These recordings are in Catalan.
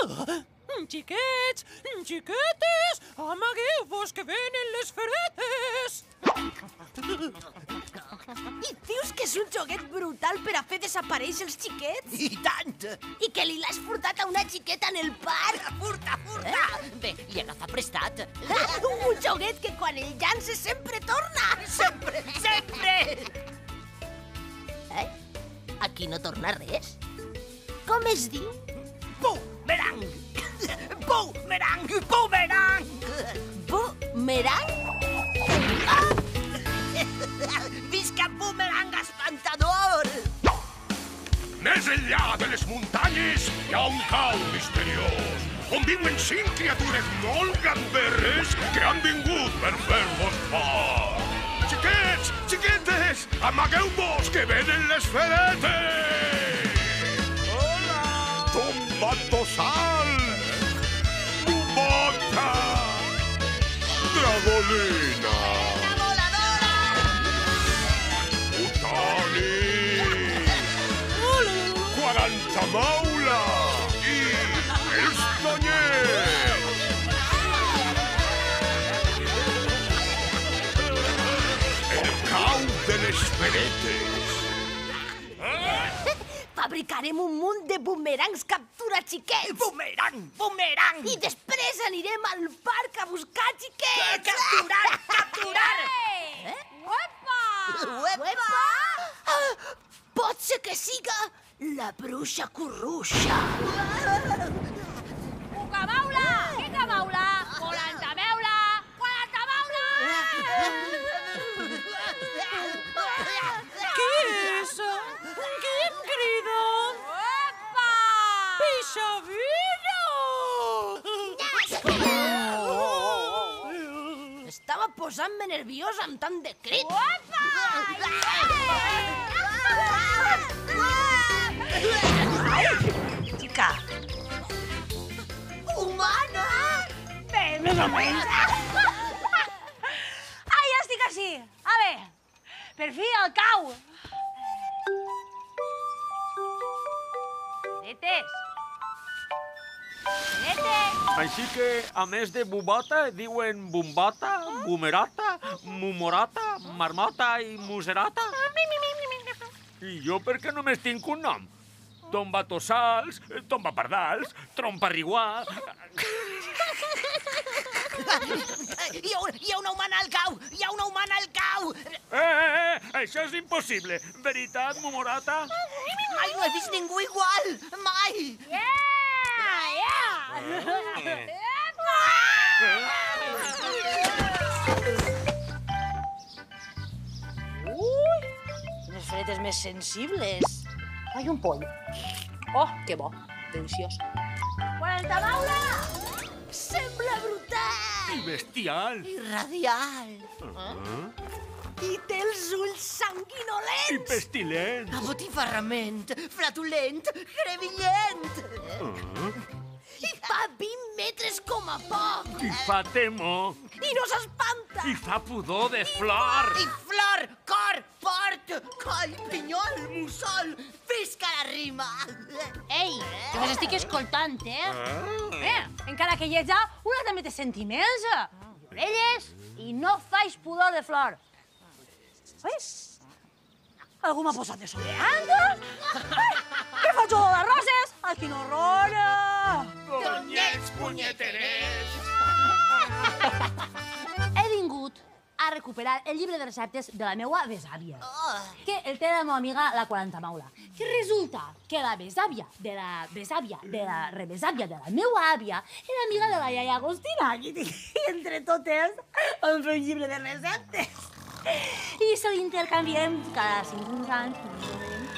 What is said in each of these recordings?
Xiquets, xiquetes, amagueu-vos que venen les fredes! I dius que és un joguet brutal per a fer desaparèixer els xiquets? I tant! I que li l'has furtat a una xiqueta en el parc? Furta, furta! Bé, li agafa prestat. Un joguet que quan el llança sempre torna! Sempre, sempre! Aquí no torna res? Com es diu? Bumerang! Bumerang! Bumerang! Bumerang? Visca Bumerang espantador! Més enllà de les muntanyes hi ha un cau misteriós, on viuen 5 criatures molt gamberres que han vingut per fer-vos por. Xiquets, xiquetes, amagueu-vos que venen les feretes! Hola! Tombatossal! Bubota! Dragolina! Maula i els tonyers! El cau de les feretes! Fabricarem un munt de bumerangs captura xiquets! Bumerang! Bumerang! I després anirem al parc a buscar xiquets! Capturar! Capturar! Uepa! Pot ser que siga la bruixa curruixa. Cucamaula! Quicamaula! Quaranta-meula! Quaranta-meula! Qui és? Qui em crida? Opa! Pixavino! Estava posant-me nerviosa amb tant de crit. Opa! Xica. Humana? Més o menys. Ai, ja estic així. A veure, per fi el cau. Netes. Netes. Així que, a més de bubota, diuen bumbata, bumerata, mumorata, marmota i muserata? I jo per què només tinc un nom? Tombatossals, tombapardals, tromparriguà... Hi ha una humana al cau! Hi ha una humana al cau! Això és impossible. Veritat, mumorata? Mai no he vist ningú igual! Mai! Unes fredes més sensibles. Ai, un poll. Oh, que bo. Deliciós. Quaranta-maula! Sembla brutal! I bestial. I radial. I té els ulls I sanguinolents! pestilent. Abotifarrament, flatulent, crevillent! I fa 20 metres com a poc! I fa temor. I no s'espanta! I fa pudor de flor. I flor, cor, port, coll, pinyol, mussol, visca la rima! Ei, que us estic escoltant, encara que lleja, una també té sentiments. I orelles, i no faig pudor de flor. Ui, algú m'ha posat desodorant? Què faig olor de roses? Ai, quin horror! Tonyets punyeterers! He vingut a recuperar el llibre de receptes de la meva besàvia, que el té la meva amiga la Quaranta-maula. Que resulta que la besàvia de la besàvia de la rebesàvia de la meva àvia era amiga de la iaia Agostina. I entre totes vam fer un llibre de receptes. I se l'intercanviem cada 5 anys.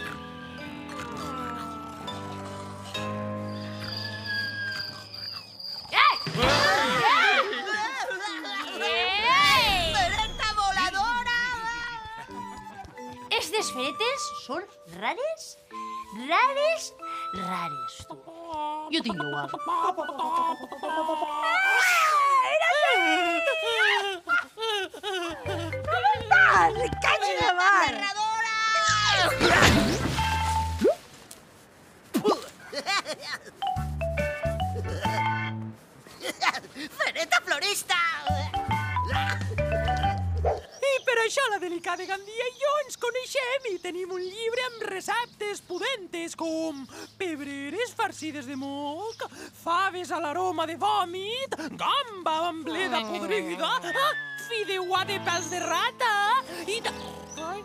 Mereta voladora! Aquestes fetes són rares? Rares? Rares, tu. Jo tinc igual. Com estàs? Caig de mar! festa! I per això la delicada Gandia i jo ens coneixem i tenim un llibre amb receptes pudentes com pebreres farcides de moc, faves a l'aroma de vòmit, gamba amb bleda podrida, fideuà de pèls de rata i... Ai.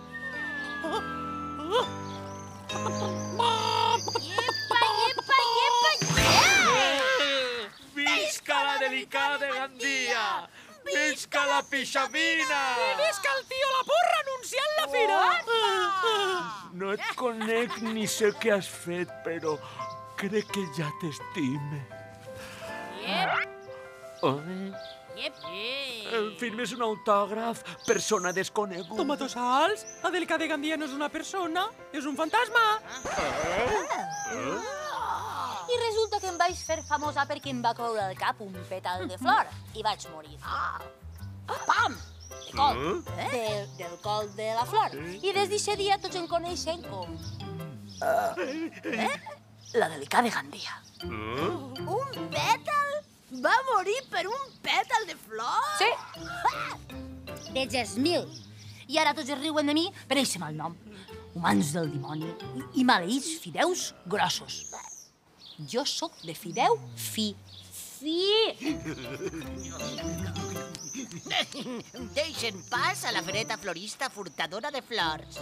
Visca la delicada Gandia! Visca la pixavina! I visca el tio la porra anunciant la fira! No et conec ni sé què has fet, però crec que ja t'estime. Firmes un autògraf, persona desconeguda. Toma dos salts. La delicada Gandia no és una persona, és un fantasma. I resulta que em vaig fer famosa perquè em va caure al cap un pètal de flor i vaig morir. Pam! De col. Del col de la flor. I des d'aquest dia tots em coneixen com... La delicada Gandia. Un pètal? Va morir per un pètal de flor? Sí. De gesmil. I ara tots es riuen de mi per eixe mal nom. Humans del dimoni i maleïts fideus grossos. Jo sóc de fideu fi. Deixen pas a la fereta florista furtadora de flors.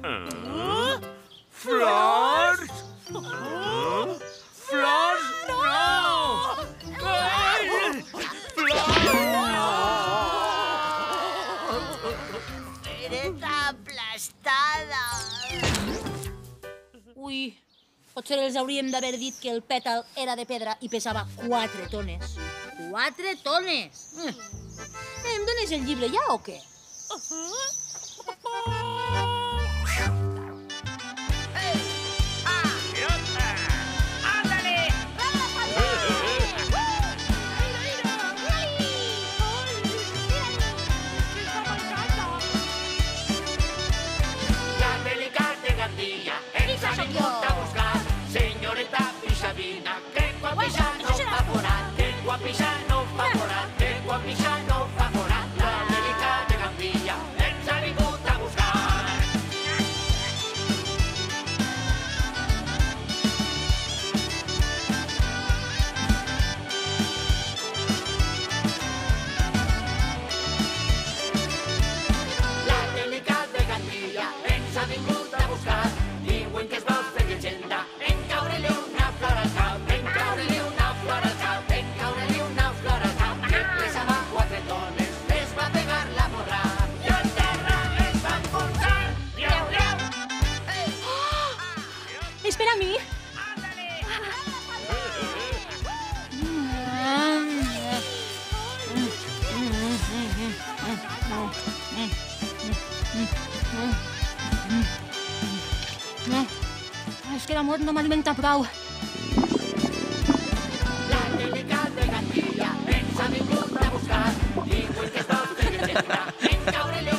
Flors? Flors? No! Fereta aplastada. Ui, potser els hauríem d'haver dit que el pètal era de pedra i pesava 4 tones. 4 tones! Em dones el llibre ja o què? La delicada Gandia ens ha vingut a buscar, senyoreta pixavina, que quan pixa no fa forat, que quan pixa no fa forat, que quan pixa no fa forat. La delicada Gandia ens ha vingut a buscar. La delicada Gandia ens ha vingut a buscar. Diuen que es vol fer llegenda en caure-li una flor al cap, en caure-li una flor al cap, en caure-li una flor al cap, que pesava 4 tones, es va pegar la morra i al terra es va enfonsar. Riau, riau! Espera a mi. És que la mort no m'alimenta prou. La delicada Gandia ens ha vingut a buscar. Diuen que es vol fer llegenda en caure-li